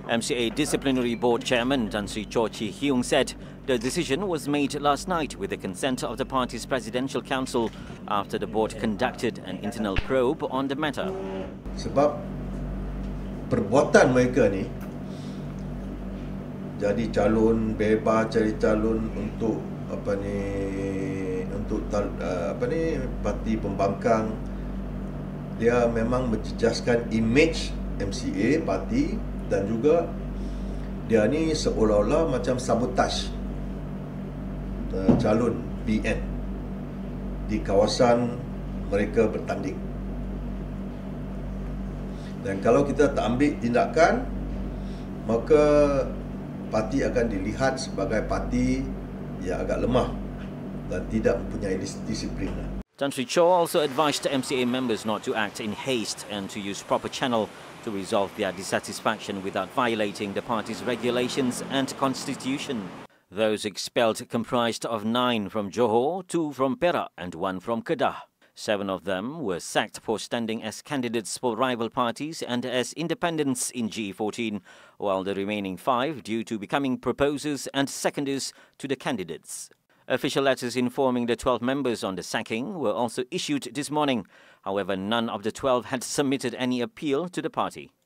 MCA Disciplinary Board Chairman Tan Sri Chor Heung said the decision was made last night with the consent of the party's Presidential Council after the board conducted an internal probe on the matter. Sebab perbuatan mereka ni jadi calon, bebas jadi calon untuk parti pembangkang, dia memang menjejaskan image MCA parti dan juga dia ni seolah-olah macam sabotage calon BN di kawasan mereka bertanding. Dan kalau kita tak ambil tindakan, maka parti akan dilihat sebagai parti yang agak lemah dan tidak mempunyai disiplin. Tan Sri Chor also advised the MCA members not to act in haste and to use proper channel to resolve their dissatisfaction without violating the party's regulations and constitution. Those expelled comprised of 9 from Johor, 2 from Perak and 1 from Kedah. 7 of them were sacked for standing as candidates for rival parties and as independents in G14, while the remaining 5 due to becoming proposers and seconders to the candidates. Official letters informing the 12 members on the sacking were also issued this morning. However, none of the 12 had submitted any appeal to the party.